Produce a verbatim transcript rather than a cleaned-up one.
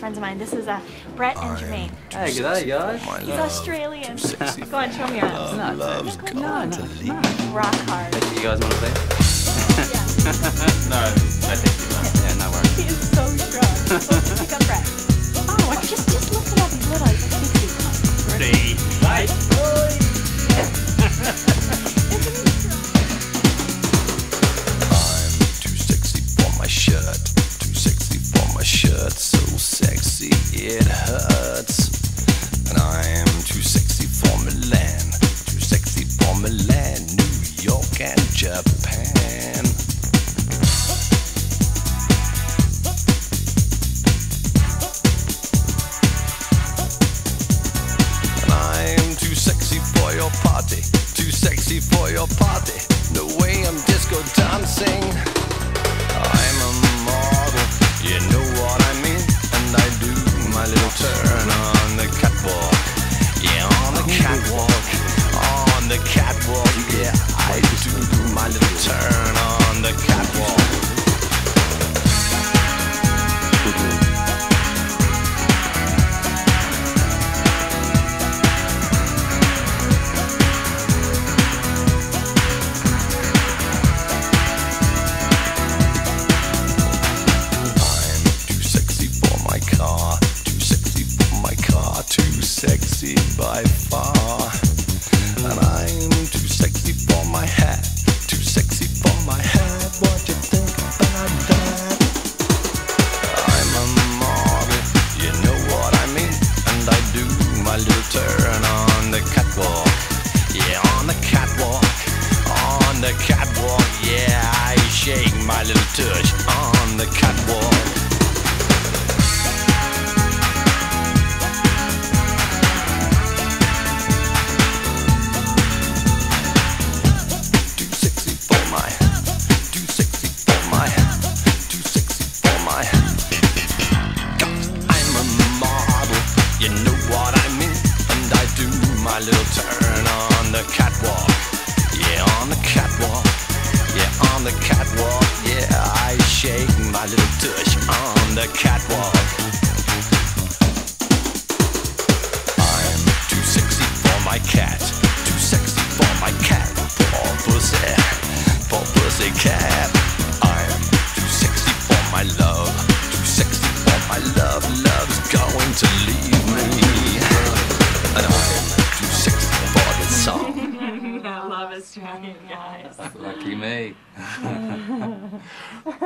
friends of mine. This is uh, Brett and Jermaine. Hey, g'day guys. He's Australian. Go on, show me your arms. No, no, no, no, no. Rock hard. You guys want to play? No, I think you must. Yeah, no worries. He is so strong. Oh, pick up Brett. Oh, just, just listen up his little eyes. Ready, right? I'm too sexy for my shirt, too sexy for my shirt, so sexy it hurts. And I'm too sexy for Milan, too sexy for Milan, New York and Japan. And I'm too sexy for your party, too sexy for your party. No way I'm disco dancing. I'm a model, you know what I mean. And I do my little turn on the catwalk. Yeah, on the catwalk, on the catwalk. Yeah, I do my little turn on the catwalk. Too sexy by far. And I'm too sexy for my hat, too sexy for my hat. What you think about that? I'm a model, you know what I mean. And I do my little turn on the catwalk. Yeah, on the catwalk, on the catwalk. Yeah, I shake my little tush on the catwalk. You know what I mean, and I do my little turn on the catwalk. Yeah, on the catwalk. Yeah, on the catwalk. Yeah, I shake my little tush on the catwalk. I'm too sexy for my cat, too sexy for my cat. Poor pussy, poor pussy cat. I'm too sexy for my love, too sexy for my love. Love's going to leave. And I'm too sexy for this song. I love Australian guys. Lucky me.